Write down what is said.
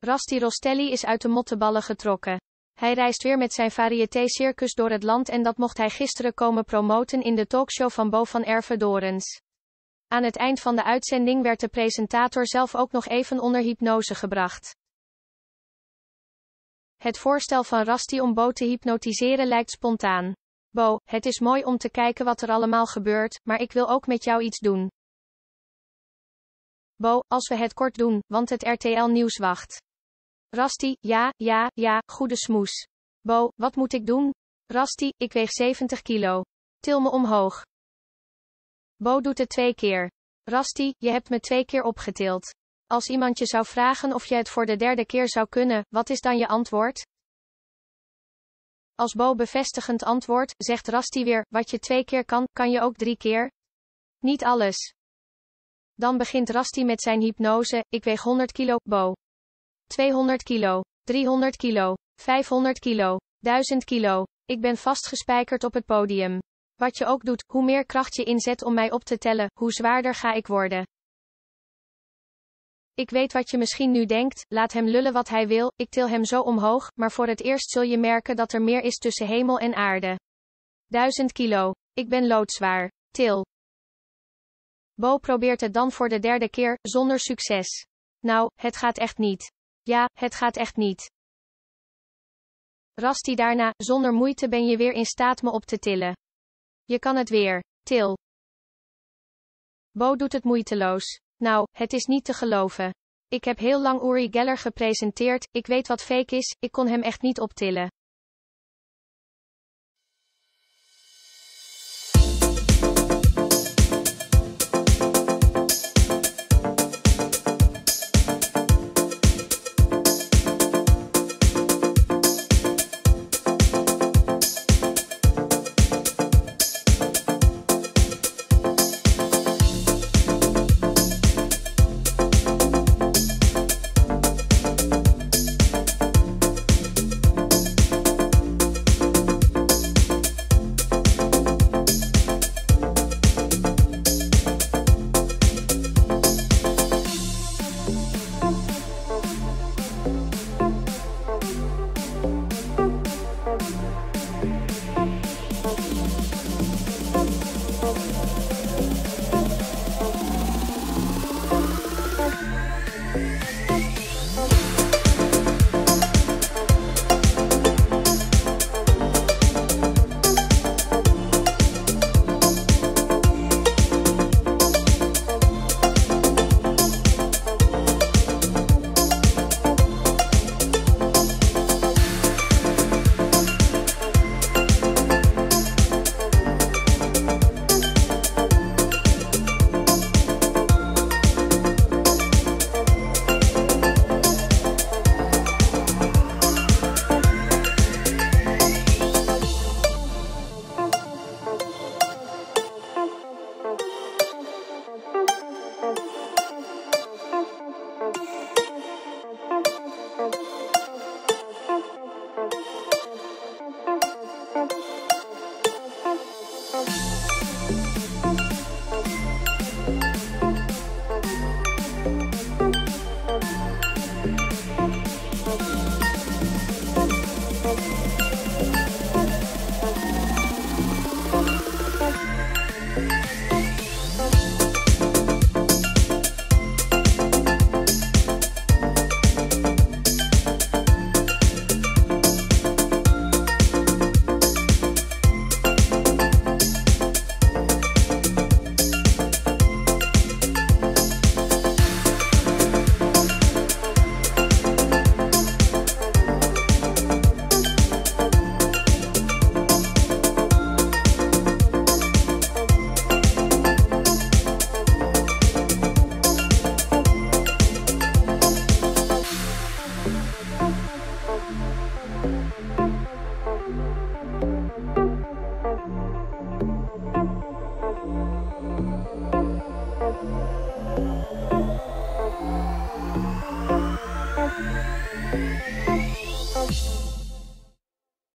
Rusty Rostelli is uit de motteballen getrokken. Hij reist weer met zijn variété-circus door het land en dat mocht hij gisteren komen promoten in de talkshow van Bo van Ervedorens. Aan het eind van de uitzending werd de presentator zelf ook nog even onder hypnose gebracht. Het voorstel van Rusty om Bo te hypnotiseren lijkt spontaan. Bo, het is mooi om te kijken wat er allemaal gebeurt, maar ik wil ook met jou iets doen. Bo, als we het kort doen, want het RTL-nieuws wacht. Rusty, ja, goede smoes. Bo, wat moet ik doen? Rusty, ik weeg 70 kilo. Til me omhoog. Bo doet het 2 keer. Rusty, je hebt me 2 keer opgetild. Als iemand je zou vragen of je het voor de 3e keer zou kunnen, wat is dan je antwoord? Als Bo bevestigend antwoordt, zegt Rusty weer, wat je 2 keer kan, kan je ook 3 keer? Niet alles. Dan begint Rusty met zijn hypnose, ik weeg 100 kilo, Bo. 200 kilo. 300 kilo. 500 kilo. 1000 kilo. Ik ben vastgespijkerd op het podium. Wat je ook doet, hoe meer kracht je inzet om mij op te tellen, hoe zwaarder ga ik worden. Ik weet wat je misschien nu denkt, laat hem lullen wat hij wil, ik til hem zo omhoog, maar voor het eerst zul je merken dat er meer is tussen hemel en aarde. 1000 kilo. Ik ben loodzwaar. Til. Bo probeert het dan voor de 3e keer, zonder succes. Nou, het gaat echt niet. Ja, het gaat echt niet. Rusty daarna, zonder moeite ben je weer in staat me op te tillen. Je kan het weer. Til. Bo doet het moeiteloos. Nou, het is niet te geloven. Ik heb heel lang Uri Geller gepresenteerd, ik weet wat fake is, ik kon hem echt niet optillen.